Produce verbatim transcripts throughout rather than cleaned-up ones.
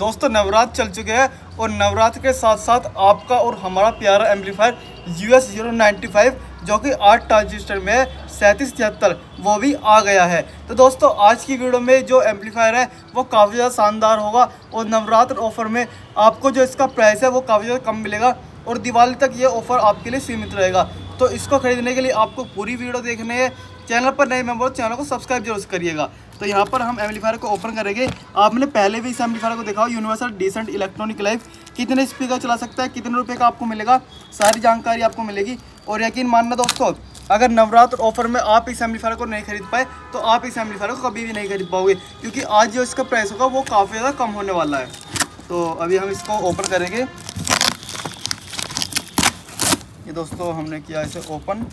दोस्तों नवरात्र चल चुके हैं और नवरात्र के साथ साथ आपका और हमारा प्यारा amplifier U S zero ninety five जो कि आठ ट्रांजिस्टर में है सैंतीस तिहत्तर वो भी आ गया है। तो दोस्तों आज की वीडियो में जो एम्पलीफायर है वो काफ़ी ज़्यादा शानदार होगा और नवरात्र ऑफर में आपको जो इसका प्राइस है वो काफ़ी ज़्यादा कम मिलेगा और दिवाली तक ये ऑफ़र आपके लिए सीमित रहेगा। तो इसको खरीदने के लिए आपको पूरी वीडियो देखनी है। चैनल पर नए मेंबर चैनल को सब्सक्राइब जरूर करिएगा। तो यहाँ पर हम एम्पलीफायर को ओपन करेंगे। आपने पहले भी इस एम्पलीफायर को देखा हो, यूनिवर्सल डिसेंट इलेक्ट्रॉनिक लाइफ कितने स्पीकर चला सकता है, कितने रुपए का आपको मिलेगा, सारी जानकारी आपको मिलेगी। और यकीन मानना दोस्तों, अगर नवरात्र ऑफर में आप इस एम्पलीफायर को नहीं खरीद पाए तो आप इस एम्पलीफायर को कभी भी नहीं खरीद पाओगे, क्योंकि आज जो इसका प्राइस होगा वो काफ़ी ज़्यादा कम होने वाला है। तो अभी हम इसको ओपन करेंगे। ये दोस्तों हमने किया इसे ओपन,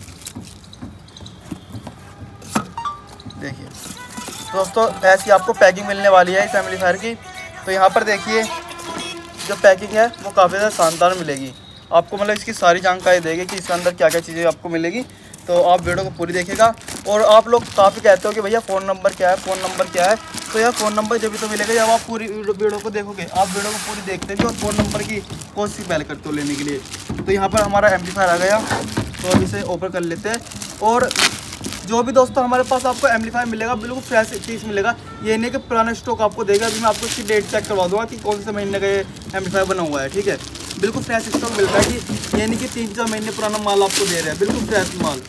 देखिए दोस्तों ऐसी आपको पैकिंग मिलने वाली है इस एम्पलीफायर की। तो यहाँ पर देखिए जो पैकिंग है वो काफ़ी ज़्यादा शानदार मिलेगी आपको, मतलब इसकी सारी जानकारी देगी कि इसके अंदर क्या क्या चीज़ें आपको मिलेगी। तो आप वीडियो को पूरी देखिएगा। और आप लोग काफ़ी कहते हो कि भैया फ़ोन नंबर क्या है, फ़ोन नंबर क्या है। तो यार फ़ोन नंबर जब भी तो मिलेगा जब आप पूरी वीडियो को देखोगे। आप वीडियो को पूरी देखते भी और फ़ोन नंबर की कोशिश पहले करते हो लेने के लिए। तो यहाँ पर हमारा एम्पलीफायर आ गया, तो अभी इसे ओपन कर लेते हैं। और जो भी दोस्तों हमारे पास आपको एम्पलीफायर मिलेगा बिल्कुल फ्रेश पीस मिलेगा, ये नहीं कि पुराना स्टॉक आपको देगा। अभी मैं आपको इसकी डेट चेक करवा दूँगा कि कौन से महीने का ये एम्पलीफायर बना हुआ है, ठीक है। बिल्कुल फ्रेश स्टॉक मिलता है कि ये नहीं कि तीन चार महीने पुराना माल आपको दे रहे हैं, बिल्कुल फ्रेश माल,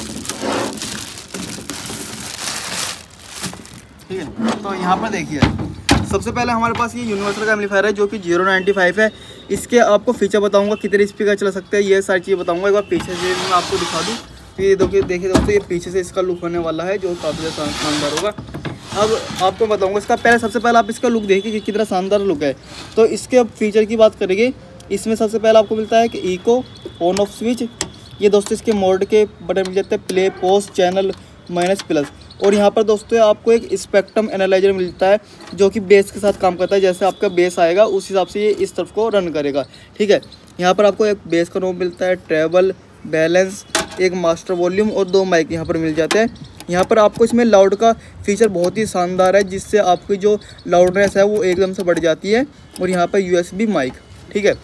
ठीक है। तो यहाँ पर देखिए सबसे पहले हमारे पास ये यूनिवर्सल का एम्पलीफायर है जो कि ज़ीरो नाइन्टी फाइव है। इसके आपको फीचर बताऊँगा, कितने स्पीकर चला सकते हैं, ये सारी चीज़ें बताऊँगा। एक बार पीछे से मैं आपको दिखा दूँ तो ये देखिए देखिए दोस्तों ये पीछे से इसका लुक होने वाला है जो काफ़ी ज़्यादा शानदार होगा। अब आपको बताऊंगा इसका पहले सबसे पहले आप इसका लुक देखिए कि कितना शानदार लुक है। तो इसके अब फीचर की बात करेंगे, इसमें सबसे पहले आपको मिलता है कि इको ऑन ऑफ स्विच। ये दोस्तों इसके मोड के बटन मिल जाते हैं, play post channel minus plus. और यहाँ पर दोस्तों आपको एक स्पेक्ट्रम एनालाइजर मिलता है जो कि बेस के साथ काम करता है। जैसे आपका बेस आएगा उस हिसाब से ये इस तरफ को रन करेगा, ठीक है। यहाँ पर आपको एक बेस का नोब मिलता है, ट्रेवल, बैलेंस, एक मास्टर वॉल्यूम और दो माइक यहाँ पर मिल जाते हैं। यहाँ पर आपको इसमें लाउड का फीचर बहुत ही शानदार है, जिससे आपकी जो लाउडनेस है वो एकदम से बढ़ जाती है। और यहाँ पर यूएसबी माइक, ठीक है।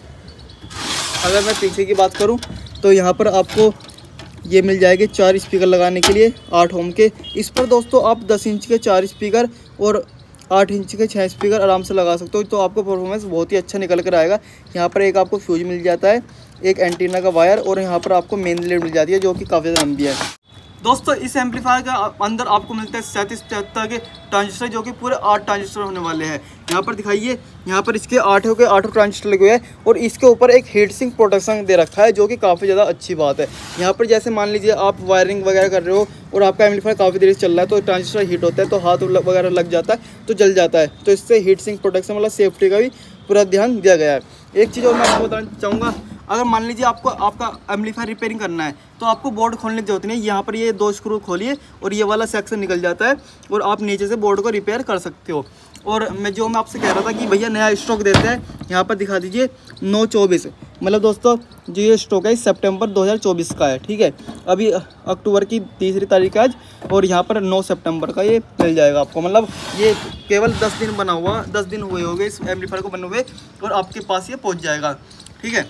अगर मैं पीछे की बात करूँ तो यहाँ पर आपको ये मिल जाएंगे चार स्पीकर लगाने के लिए आठ ओम के। इस पर दोस्तों आप दस इंच के चार स्पीकर और आठ इंच के छः स्पीकर आराम से लगा सकते हो। तो आपको परफॉर्मेंस बहुत ही अच्छा निकल कर आएगा। यहाँ पर एक आपको फ्यूज मिल जाता है, एक एंटीना का वायर और यहाँ पर आपको मेन लीड मिल जाती है जो कि काफ़ी ज़्यादा लंबी है। दोस्तों इस एम्पलीफायर के अंदर आपको मिलते हैं सैंतीस तिहत्तर के ट्रांजिस्टर जो कि पूरे आठ ट्रांजिस्टर होने वाले हैं। यहाँ पर दिखाइए, यहाँ पर इसके आठों के आठों ट्रांजिस्टर लगे हुए हैं और इसके ऊपर एक हीट सिंक प्रोटेक्शन दे रखा है जो कि काफ़ी ज़्यादा अच्छी बात है। यहाँ पर जैसे मान लीजिए आप वायरिंग वगैरह कर रहे हो और आपका एम्पलीफायर काफ़ी देर से चल रहा है तो ट्रांजिस्टर हीट होता है तो हाथ वगैरह लग जाता है तो जल जाता है। तो इससे हीट सिंक प्रोटेक्शन वाला सेफ्टी का भी पूरा ध्यान दिया गया है। एक चीज़ और मैं आपको बताना चाहूँगा, अगर मान लीजिए आपको आपका एम्पलीफायर रिपेयरिंग करना है तो आपको बोर्ड खोलने की जरूरत नहीं है। यहाँ पर ये दो स्क्रू खोलिए और ये वाला सेक्शन निकल जाता है और आप नीचे से बोर्ड को रिपेयर कर सकते हो। और मैं जो मैं आपसे कह रहा था कि भैया नया स्टॉक देते हैं, यहाँ पर दिखा दीजिए नौ चौबीस, मतलब दोस्तों जो ये स्टॉक है सितंबर दो हज़ार चौबीस का है, ठीक है। अभी अक्टूबर की तीसरी तारीख आज और यहाँ पर नौ सितंबर का ये मिल जाएगा आपको। मतलब ये केवल दस दिन बना हुआ, दस दिन हुए होंगे इस एम्पलीफायर को बने हुए और आपके पास ये पहुँच जाएगा, ठीक है।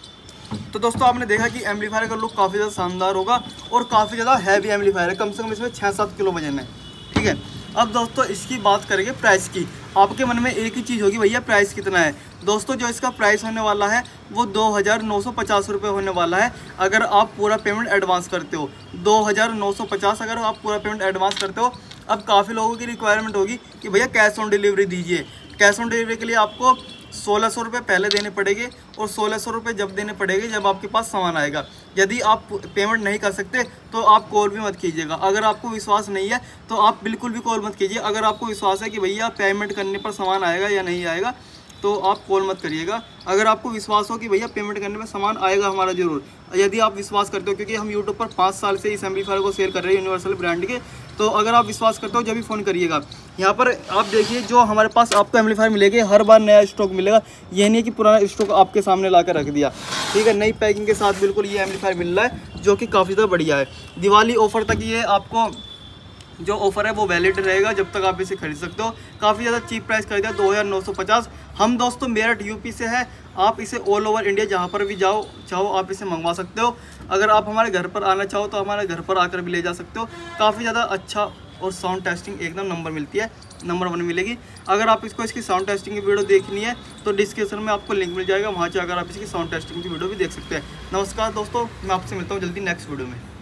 तो दोस्तों आपने देखा कि एम्पलीफायर का लुक काफ़ी ज़्यादा शानदार होगा और काफ़ी ज़्यादा हैवी एम्पलीफायर है, कम से कम इसमें छः सात किलो वजन है, ठीक है। अब दोस्तों इसकी बात करेंगे प्राइस की। आपके मन में एक ही चीज़ होगी, भैया प्राइस कितना है। दोस्तों जो इसका प्राइस होने वाला है वो दो हज़ार नौ सौ पचास रुपये होने वाला है अगर आप पूरा पेमेंट एडवांस करते हो। दो हज़ार नौ सौ पचास अगर आप पूरा पेमेंट एडवांस करते हो। अब काफ़ी लोगों की रिक्वायरमेंट होगी कि भैया कैश ऑन डिलीवरी दीजिए। कैश ऑन डिलीवरी के लिए आपको सोलह सौ रुपये पहले देने पड़ेंगे और सोलह सौ रुपये जब देने पड़ेंगे जब आपके पास सामान आएगा। यदि आप पेमेंट नहीं कर सकते तो आप कॉल भी मत कीजिएगा। अगर आपको विश्वास नहीं है तो आप बिल्कुल भी कॉल मत कीजिए। अगर आपको विश्वास है कि भैया पेमेंट करने पर सामान आएगा या नहीं आएगा तो आप कॉल मत करिएगा। अगर आपको विश्वास हो कि भैया पेमेंट करने में सामान आएगा हमारा ज़रूर, यदि आप विश्वास करते हो, क्योंकि हम यूट्यूब पर पाँच साल से इस एम्पलीफायर को शेयर कर रहे हैं यूनिवर्सल ब्रांड के, तो अगर आप विश्वास करते हो जब भी फ़ोन करिएगा। यहाँ पर आप देखिए जो हमारे पास आपको एम्पलीफायर मिलेगा हर बार नया स्टॉक मिलेगा। ये नहीं कि पुराना स्टॉक आपके सामने ला कर रख दिया, ठीक है। नई पैकिंग के साथ बिल्कुल ये एम्पलीफायर मिल रहा है जो कि काफ़ी ज़्यादा बढ़िया है। दिवाली ऑफर तक ये आपको जो ऑफ़र है वो वैलिड रहेगा जब तक आप इसे खरीद सकते हो। काफ़ी ज़्यादा चीप प्राइस कर दिया, दो हज़ार नौ सौ पचास। हम दोस्तों मेरठ यूपी से है। आप इसे ऑल ओवर इंडिया जहाँ पर भी जाओ चाहो आप इसे मंगवा सकते हो। अगर आप हमारे घर पर आना चाहो तो हमारे घर पर आकर भी ले जा सकते हो। काफ़ी ज़्यादा अच्छा और साउंड टेस्टिंग एकदम नंबर मिलती है, नंबर वन मिलेगी। अगर आप इसको इसकी साउंड टेस्टिंग की वीडियो देखनी है तो डिस्क्रिप्शन में आपको लिंक मिल जाएगा, वहाँ से अगर आप इसकी साउंड टेस्टिंग की वीडियो भी देख सकते हैं। नमस्कार दोस्तों, मैं आपसे मिलता हूँ जल्दी नेक्स्ट वीडियो में।